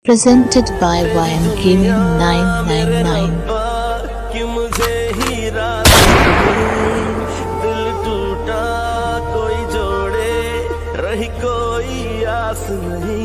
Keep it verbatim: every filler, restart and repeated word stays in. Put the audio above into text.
presented by Y M Gaming nine nine nine। कि मुझे ही रात नहीं, दिल टूटा कोई जोड़े, रही कोई आस नहीं।